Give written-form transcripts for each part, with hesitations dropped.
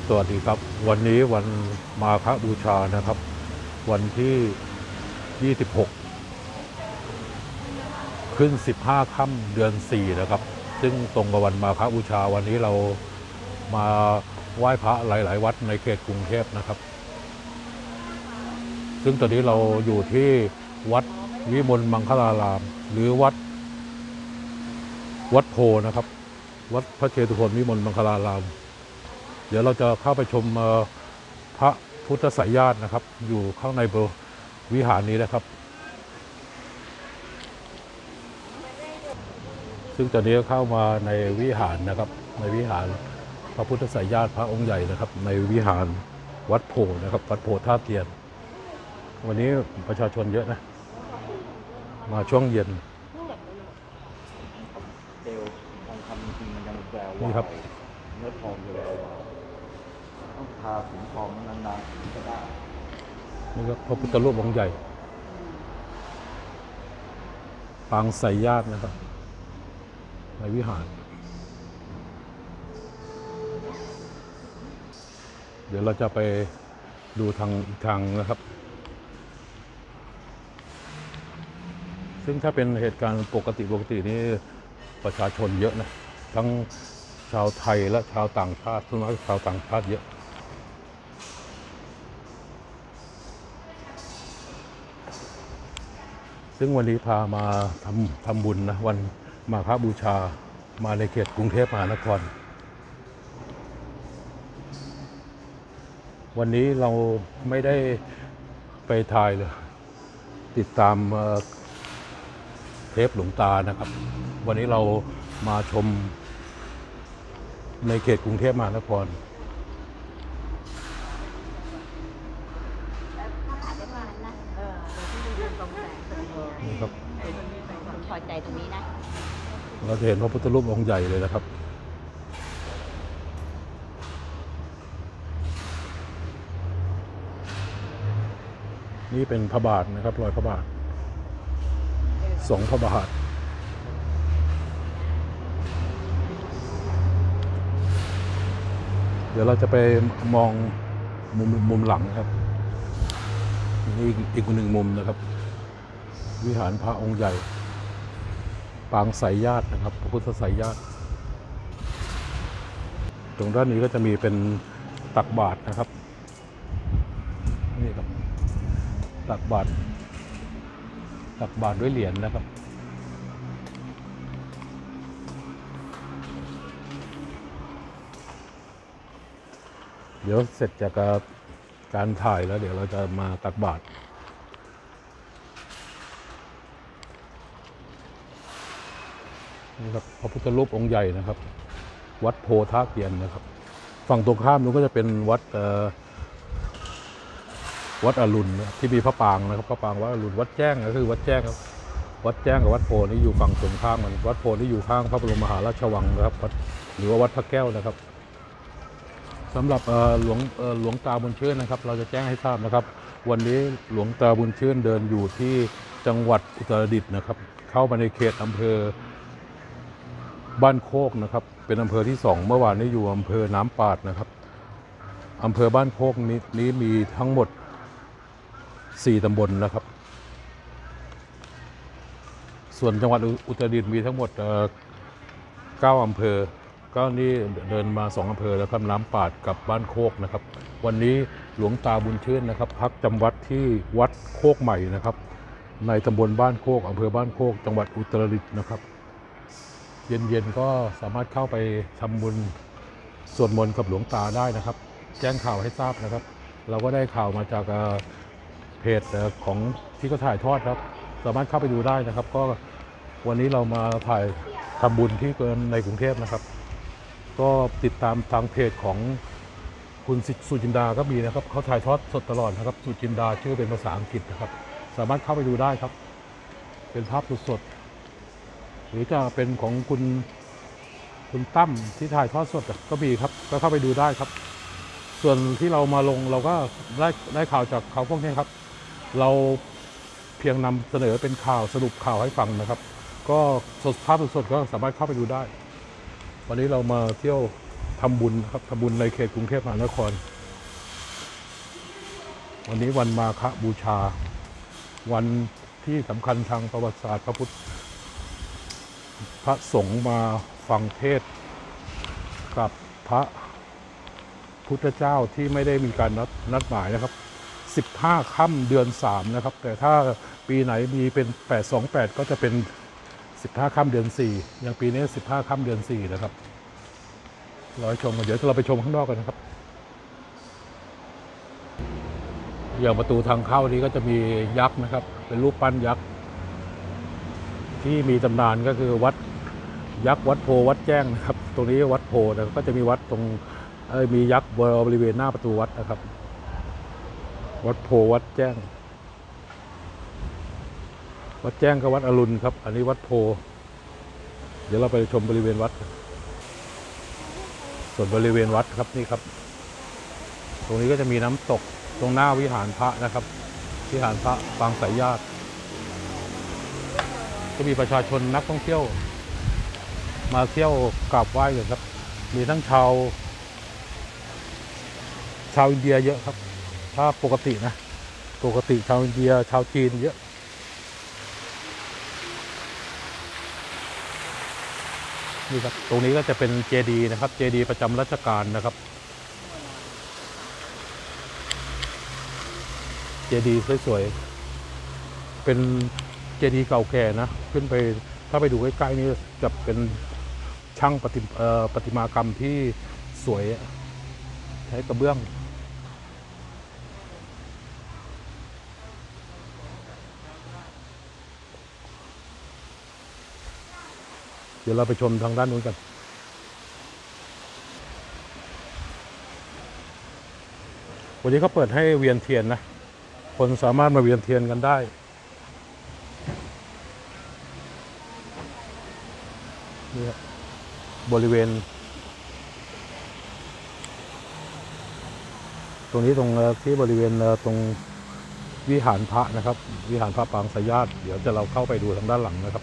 สวัสดีครับวันนี้วันมาฆบูชานะครับวันที่ 26 ขึ้น 15 ค่ำเดือน 4 นะครับซึ่งตรงกับวันมาฆบูชาวันนี้เรามาไหว้พระหลายๆวัดในเขตกรุงเทพนะครับซึ่งตอนนี้เราอยู่ที่วัดวิมลมังคลารามหรือวัดโพนะครับวัดพระเชตุพนวิมลมังคลารามเดี๋ยวเราจะเข้าไปชมพระพุทธไสยญาตินะครับอยู่ข้างในวิหารนี้นะครับซึ่งตอนนี้เข้ามาในวิหารนะครับในวิหารพระพุทธไสยญาติพระองค์ใหญ่นะครับในวิหารวัดโพนะครับวัดโพท่าเตียนวันนี้ประชาชนเยอะนะมาช่วงเย็นเซลล์ทองคำจริงมันยังแวววาวนี่ครับเนื้อทองอยู่แล้วต้องทาสีทองนานๆก็ได้นี่ก็พระพุทธรูปองค์ใหญ่ปางไสยญาตินะครับในวิหารเดี๋ยวเราจะไปดูทางอีกทางนะครับซึ่งถ้าเป็นเหตุการณ์ปกตินี่ประชาชนเยอะนะทั้งชาวไทยและชาวต่างชาติส่วนมากชาวต่างชาติเยอะซึ่งวันนี้พามาทำบุญนะวันมาฆบูชามาในเขตกรุงเทพมหานครวันนี้เราไม่ได้ไปถ่ายเลยติดตามเทปหลวงตานะครับวันนี้เรามาชมในเขตกรุงเทพมหานครนี่ครับพอใจตรงนี้นะเราจะเห็นพระพุทธรูปองค์ใหญ่เลยนะครับนี่เป็นพระบาทนะครับรอยพระบาท2 พระบาทเดี๋ยวเราจะไปมองมุมหลังครับนี่อีกหนึ่งมุมนะครับวิหารพระองค์ใหญ่ปางไสยญาตินะครับพระพุทธไสยญาติตรงด้านนี้ก็จะมีเป็นตักบาตรนะครับนี่ครับตักบาตรด้วยเหรียญนะครับเดี๋ยวเสร็จจากการถ่ายแล้วเดี๋ยวเราจะมาตักบาตรนี่ครับพระพุทธรูปองค์ใหญ่นะครับวัดโพท่าเตียนนะครับฝั่งตรงข้ามนู้นก็จะเป็นวัดอรุณที่มีพระปางนะครับพระปางวัดอรุณวัดแจ้งก็คือวัดแจ้งครับวัดแจ้งกับวัดโพนี่อยู่ฝั่งตรงข้ามกันวัดโพนี่อยู่ข้างพระบรมมหาราชวังนะครับหรือว่าวัดพระแก้วนะครับสำหรับหลวงตาบุญชื่นนะครับเราจะแจ้งให้ทราบนะครับวันนี้หลวงตาบุญชื่นเดินอยู่ที่จังหวัดอุตรดิตถ์นะครับเข้ามาในเขตอำเภอบ้านโคกนะครับเป็นอำเภอที่2เมื่อวานนี้อยู่อำเภอน้ำปาดนะครับอำเภอบ้านโคกนี้มีทั้งหมด4 ตำบลนะครับส่วนจังหวัดอุตรดิตถ์มีทั้งหมด9 อำเภอก็นี่เดินมา2 อำเภอแล้วครับน้ำปาดกับบ้านโคกนะครับวันนี้หลวงตาบุญชื่นนะครับพักจำวัดที่วัดโคกใหม่นะครับในตำบลบ้านโคกอำเภอบ้านโคกจังหวัดอุตรดิตถ์นะครับเย็นๆก็สามารถเข้าไปทำบุญสวดมนต์กับหลวงตาได้นะครับแจ้งข่าวให้ทราบนะครับเราก็ได้ข่าวมาจากเพจของที่เขาถ่ายทอดครับสามารถเข้าไปดูได้นะครับก็วันนี้เรามาถ่ายทำบุญที่ในกรุงเทพนะครับก็ติดตามทางเพจของคุณสุจินดาก็มีนะครับเขาถ่ายทอดสดตลอดนะครับสุจินดาชื่อเป็นภาษาอังกฤษนะครับสามารถเข้าไปดูได้ครับเป็นภาพสดหรือจะเป็นของคุณตั้มที่ถ่ายทอดสดก็มีครับก็เข้าไปดูได้ครับส่วนที่เรามาลงเราก็ได้ข่าวจากเขาพวกนี้ครับเราเพียงนำเสนอเป็นข่าวสรุปข่าวให้ฟังนะครับ ก็ภาพสดก็สามารถเข้าไปดูได้วันนี้เรามาเที่ยวทำบุญครับทำบุญในเขตกรุงเทพมหานครวันนี้วันมาฆบูชา วันที่สำคัญทางประวัติศาสตร์พระสงฆ์มาฟังเทศน์กับพระพุทธเจ้าที่ไม่ได้มีการนัดหมายนะครับ15 ค่ำเดือน3นะครับแต่ถ้าปีไหนมีเป็น828ก็จะเป็น15 ค่ำเดือน4อย่างปีนี้15 ค่ำเดือน4นะครับเราไปชมกันเดี๋ยวเราไปชมข้างนอกกันนะครับอย่างประตูทางเข้านี้ก็จะมียักษ์นะครับเป็นรูปปั้นยักษ์ที่มีตำนานก็คือวัดยักษ์วัดโพวัดแจ้งนะครับตรงนี้วัดโพแล้วก็จะมีวัดตรงมียักษ์บริเวณหน้าประตูวัดนะครับวัดโพวัดแจ้งวัดแจ้งกับวัดอรุณครับอันนี้วัดโพเดี๋ยวเราไปชมบริเวณวัดส่วนบริเวณวัดครับนี่ครับตรงนี้ก็จะมีน้ำตกตรงหน้าวิหารพระนะครับวิหารพระปางสายญาติก็มีประชาชนนักท่องเที่ยวมาเที่ยวกราบไหว้กันครับมีทั้งชาวอินเดียเยอะครับถ้าปกตินะปกติชาวอินเดียชาวจีนเยอะนี่ครับตรงนี้ก็จะเป็นเจดีย์นะครับเจดีย์ประจำรัชกาลนะครับเจดีย์สวยๆเป็นเจดีย์เก่าแก่นะขึ้นไปถ้าไปดูใกล้ๆนี่จะเป็นช่างประติมากรรมที่สวยใช้กระเบื้องเดี๋ยวเราไปชมทางด้านนู้นกันวันนี้เขาเปิดให้เวียนเทียนนะคนสามารถมาเวียนเทียนกันได้นี่ครับบริเวณตรงนี้ตรงที่บริเวณตรงวิหารพระนะครับวิหารพระปางสายญาติเดี๋ยวจะเราเข้าไปดูทางด้านหลังนะครับ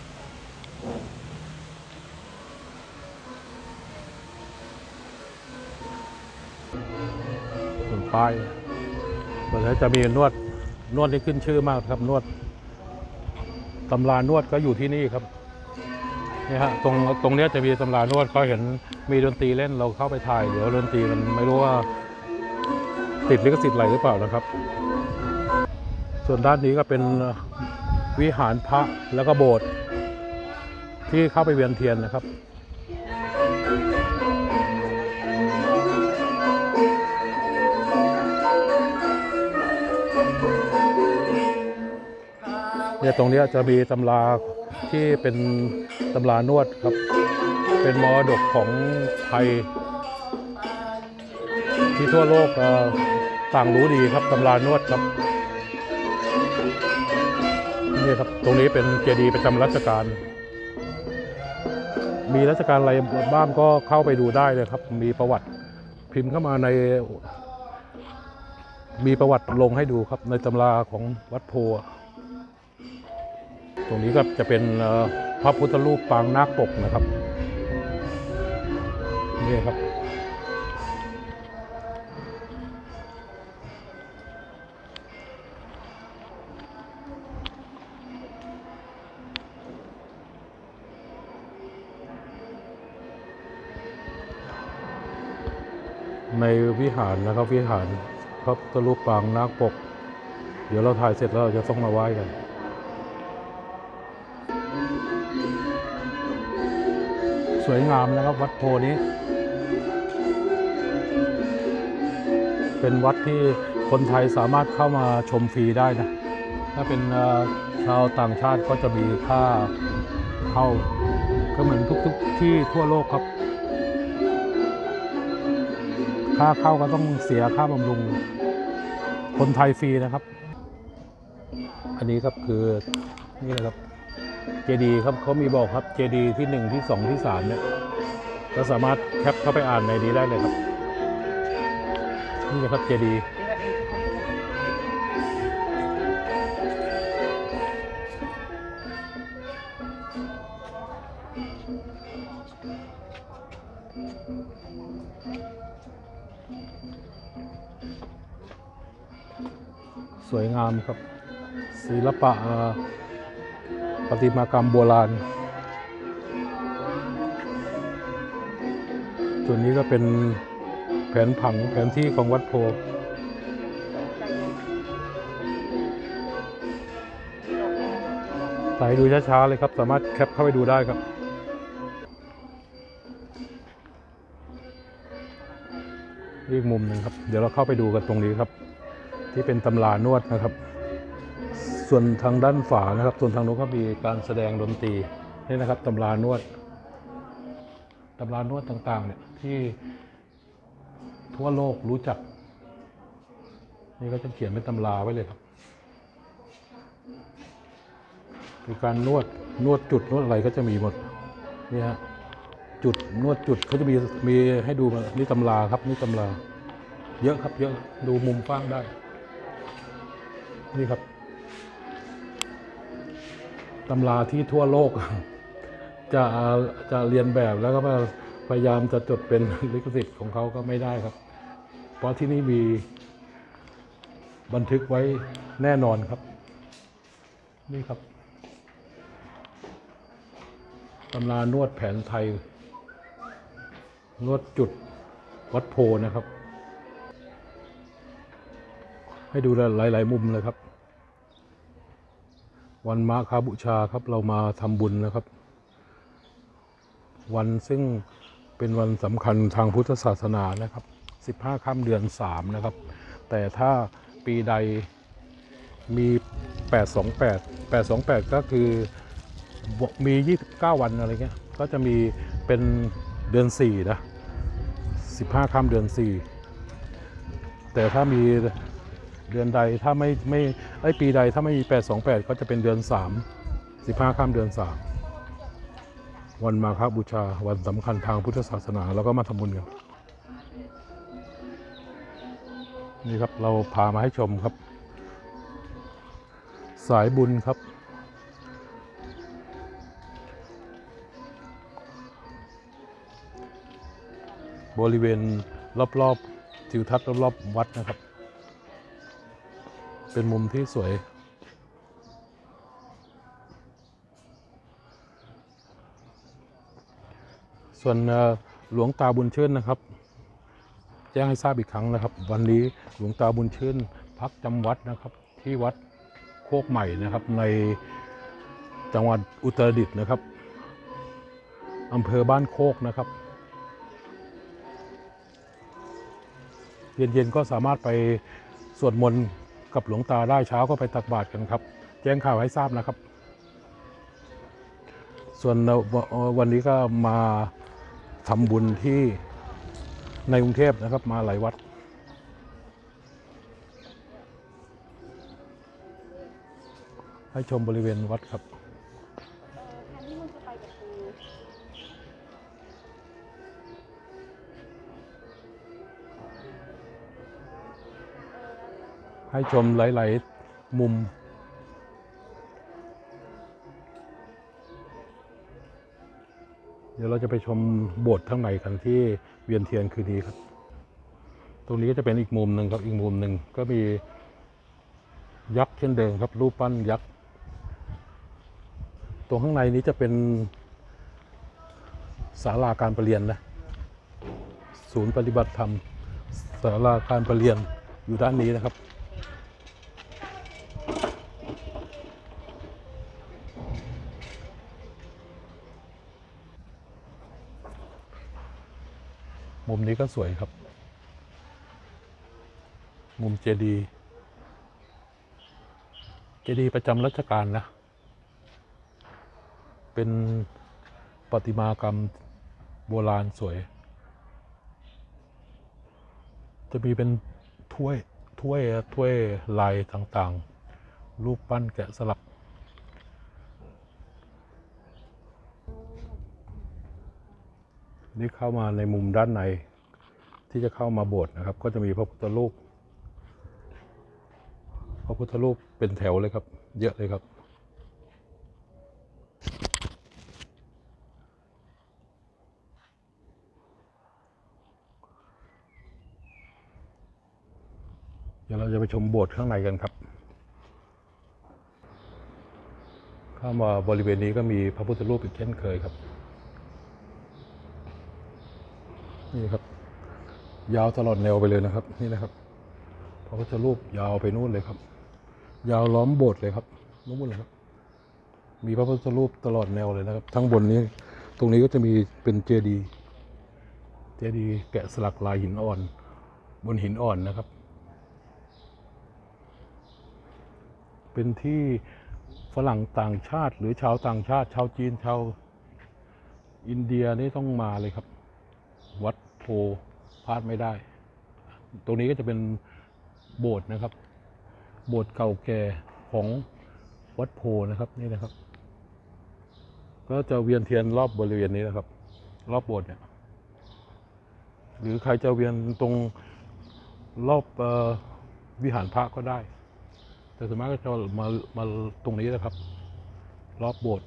เป็นป้ายแล้วจะมีนวดที่ขึ้นชื่อมากครับนวดตำรานวดก็อยู่ที่นี่ครับนี่ฮะตรงนี้จะมีตำรานวดเขาเห็นมีดนตรีเล่นเราเข้าไปถ่ายเดี๋ยวดนตรีมันไม่รู้ว่าติดลิขสิทธิ์อะไรหรือเปล่านะครับส่วนด้านนี้ก็เป็นวิหารพระแล้วก็โบสถ์ที่เข้าไปเวียนเทียนนะครับเนี่ยตรงนี้จะมีตำราที่เป็นตำรานวดครับเป็นมรดกของไทยที่ทั่วโลกต่างรู้ดีครับตำรานวดครับนี่ครับตรงนี้เป็นเจดีย์ประจำรัชกาลมีรัชกาลอะไรบ้างก็เข้าไปดูได้เลยครับมีประวัติพิมพ์เข้ามาในมีประวัติลงให้ดูครับในตำราของวัดโพตรงนี้ก็จะเป็นพระพุทธรูปปางนาคปกนะครับนี่ครับในวิหารนะครับวิหารพระพุทธรูปปางนาคปกเดี๋ยวเราถ่ายเสร็จแล้วเราจะต้องมาไหว้กันสวยงามนะครับวัดโพนี้เป็นวัดที่คนไทยสามารถเข้ามาชมฟรีได้นะถ้าเป็นชาวต่างชาติก็จะมีค่าเข้าก็เหมือนทุกที่ทั่วโลกครับค่าเข้าก็ต้องเสียค่าบำรุงคนไทยฟรีนะครับอันนี้ครับคือนี่นะครับเจดีย์ครับเขามีบอกครับเจดีย์ที่1ที่2ที่3เนี่ยก็สามารถแคปเข้าไปอ่านในนี้ได้เลยครับนี่นะครับเจดีย์สวยงามครับศิลปะประติมากรรมโบราณส่วนนี้ก็เป็นแผนผังแผนที่ของวัดโพถ่ายดูช้าๆเลยครับสามารถแคปเข้าไปดูได้ครับอีกมุมหนึ่งครับเดี๋ยวเราเข้าไปดูกันตรงนี้ครับที่เป็นตำรานวดนะครับส่วนทางด้านฝานะครับส่วนทางโน้นก็มีการแสดงดนตรีนี่นะครับตำรานวดต่างๆเนี่ยที่ทั่วโลกรู้จักนี่ก็จะเขียนเป็นตำราไว้เลยครับคือการนวดจุดนวดอะไรก็จะมีหมดนี่ฮะจุดนวดจุดเขาจะมีให้ดูนี่ตำราครับนี่ตำราเยอะครับเยอะดูมุมกว้างได้นี่ครับตำราที่ทั่วโลกจะเรียนแบบแล้วก็พยายามจะจดเป็นลิขสิทธิ์ของเขาก็ไม่ได้ครับเพราะที่นี่มีบันทึกไว้แน่นอนครับนี่ครับตำรานวดแผนไทยนวดจุดวัดโพนะครับให้ดูหลายๆมุมเลยครับวันมาฆบูชาครับเรามาทำบุญนะครับวันซึ่งเป็นวันสำคัญทางพุทธศาสนานะครับ15 ค่ำเดือน 3นะครับแต่ถ้าปีใดมี828ก็คือมี29วันอะไรเงี้ยก็จะมีเป็นเดือน4นะ15 ค่ำเดือน 4แต่ถ้ามีเดือนใดถ้าไม่ปีใดถ้าไม่มี828ก็จะเป็นเดือน 3 15 ค่ำเดือน 3วันมาฆบูชาวันสำคัญทางพุทธศาสนาเราก็มาทำบุญกันนี่ครับเราพามาให้ชมครับสายบุญครับบริเวณรอบๆทิวทัศน์รอบๆวัดนะครับเป็นมุมที่สวยส่วนหลวงตาบุญชื่นนะครับแจ้งให้ทราบอีกครั้งนะครับวันนี้หลวงตาบุญชื่นพักจำวัดนะครับที่วัดโคกใหม่นะครับในจังหวัดอุตรดิตถ์นะครับอำเภอบ้านโคกนะครับเย็นๆก็สามารถไปสวดมนต์กับหลวงตาได้เช้าก็ไปตักบาตรกันครับแจ้งข่าวให้ทราบนะครับส่วนวันนี้ก็มาทำบุญที่ในกรุงเทพนะครับมาหลายวัดให้ชมบริเวณวัดครับให้ชมหลายๆมุมเดี๋ยวเราจะไปชมโบสถ์ข้างในกันที่เวียนเทียนคืนนี้ครับตรงนี้ก็จะเป็นอีกมุมหนึ่งครับอีกมุมหนึ่งก็มียักษ์เช่นเดิมครับรูปปั้นยักษ์ตรงข้างในนี้จะเป็นศาลาการประเรียนนะศูนย์ปฏิบัติธรรมศาลาการประเรียนอยู่ด้านนี้นะครับมุมนี้ก็สวยครับมุมเจดีย์ประจำรัชกาลนะเป็นประติมากรรมโบราณสวยจะมีเป็นถ้วยลายต่างๆรูปปั้นแกะสลักนี่เข้ามาในมุมด้านในที่จะเข้ามาโบสถ์นะครับก็จะมีพระพุทธรูปเป็นแถวเลยครับเยอะเลยครับเดี๋ยวเราจะไปชมโบสถ์ข้างในกันครับามาบริเวณนี้ก็มีพระพุทธรูปอีกเช่นเคยครับนี่ครับยาวตลอดแนวไปเลยนะครับนี่นะครับพระพุทธรูปยาวไปนู่นเลยครับยาวล้อมโบสถ์เลยครับนู่นเลยครับมีพระพุทธรูปตลอดแนวเลยนะครับทั้งบนนี้ตรงนี้ก็จะมีเป็นเจดีย์แกะสลักลายหินอ่อนบนหินอ่อนนะครับเป็นที่ฝรั่งต่างชาติหรือชาวต่างชาติชาวจีนชาวอินเดียนี่ต้องมาเลยครับวัดโพพลาดไม่ได้ตรงนี้ก็จะเป็นโบสถ์นะครับโบสถ์เก่าแก่ของวัดโพนะครับนี่นะครับก็จะเวียนเทียนรอบบริเวณนี้นะครับรอบโบสถ์เนี่ยหรือใครจะเวียนตรงรอบวิหารพระก็ได้แต่ส่วนมากก็จะมาตรงนี้นะครับรอบโบสถ์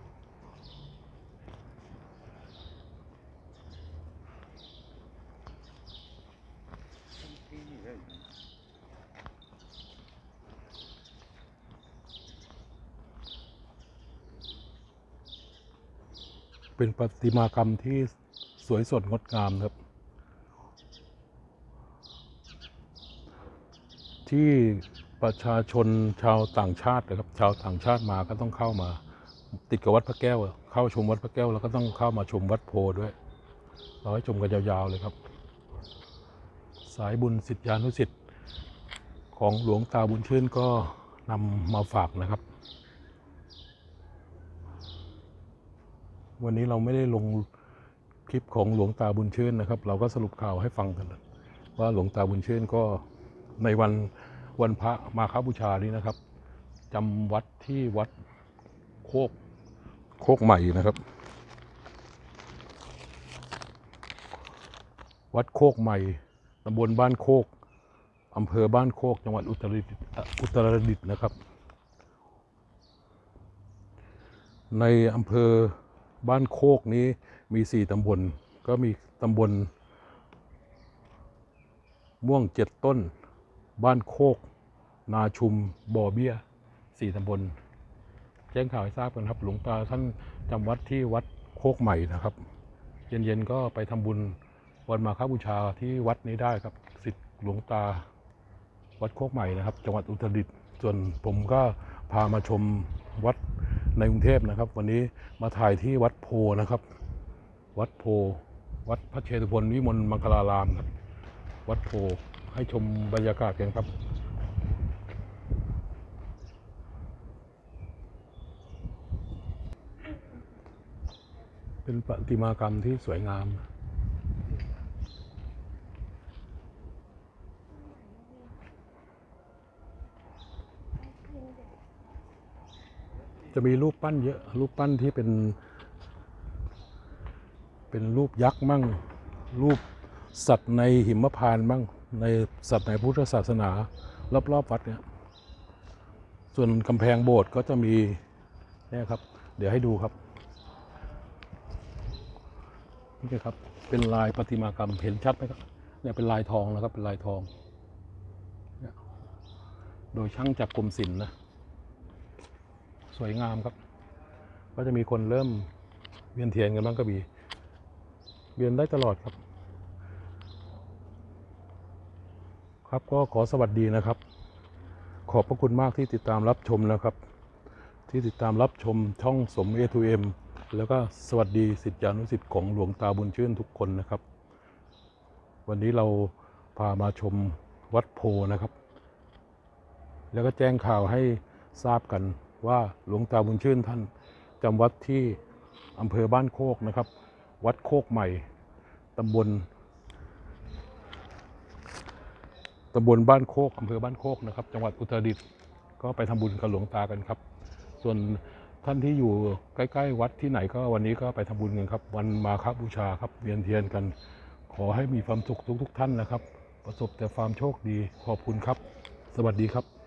เป็นประติมากรรมที่สวยสดงดงามครับที่ประชาชนชาวต่างชาตินะครับชาวต่างชาติมาก็ต้องเข้ามาติดกับวัดพระแก้วเข้าชมวัดพระแก้วแล้วก็ต้องเข้ามาชมวัดโพด้วยเราให้ชมกันยาวๆเลยครับสายบุญศิษยานุศิษย์ของหลวงตาบุญชื่นก็นำมาฝากนะครับวันนี้เราไม่ได้ลงคลิปของหลวงตาบุญชื่นนะครับเราก็สรุปข่าวให้ฟังกันว่าหลวงตาบุญชื่นก็ในวันพระมาฆบูชานี้นะครับจำวัดที่วัดโคกใหม่นะครับวัดโคกใหม่ตำบลบ้านโคกอำเภอบ้านโคกจังหวัดอุตรดิตถ์นะครับในอำเภอบ้านโคกนี้มี4ตำบลก็มีตำบลม่วง7ต้นบ้านโคกนาชุมบ่อเบี้ย4ตำบลแจ้งข่าวให้ทราบกันครับหลวงตาท่านจำวัดที่วัดโคกใหม่นะครับเย็นๆก็ไปทำบุญวันมาฆบูชาที่วัดนี้ได้ครับศิษย์หลวงตาวัดโคกใหม่นะครับจังหวัดอุตรดิตถ์ส่วนผมก็พามาชมวัดในกรุงเทพนะครับวันนี้มาถ่ายที่วัดโพนะครับวัดโพวัดพระเชตุพนวิมลมังคลารามครับวัดโพให้ชมบรรยากาศกันครับเป็นประติมากรรมที่สวยงามจะมีรูปปั้นเยอะรูปปั้นที่เป็นรูปยักษ์มั่งรูปสัตว์ในหิมพานต์มั่งในสัตว์ในพุทธศาสนารอบวัดเนี่ยส่วนกำแพงโบสถ์ก็จะมีเนี่ยครับเดี๋ยวให้ดูครับนี่ครับเป็นลายประติมากรรมเห็นชัดไหมครับเนี่ยเป็นลายทองนะครับเป็นลายทองเนี่ยโดยช่างจากกรมศิลป์นะสวยงามครับก็จะมีคนเริ่มเวียนเทียนกันบ้างก็มีเวียนได้ตลอดครับก็ขอสวัสดีนะครับขอบพระคุณมากที่ติดตามรับชมนะครับที่ติดตามรับชมช่องสม A2M แล้วก็สวัสดีศิษยานุศิษย์ของหลวงตาบุญชื่นทุกคนนะครับวันนี้เราพามาชมวัดโพนะครับแล้วก็แจ้งข่าวให้ทราบกันว่าหลวงตาบุญชื่นท่านจำวัดที่อำเภอบ้านโคกนะครับวัดโคกใหม่ตำบลบ้านโคกอำเภอบ้านโคกนะครับจังหวัดอุตรดิตถ์ก็ไปทำบุญกับหลวงตากันครับส่วนท่านที่อยู่ใกล้ๆวัดที่ไหนก็วันนี้ก็ไปทำบุญกันครับวันมาฆบูชาครับเวียนเทียนกันขอให้มีความสุขทุกท่านนะครับประสบแต่ความโชคดีขอบคุณครับสวัสดีครับ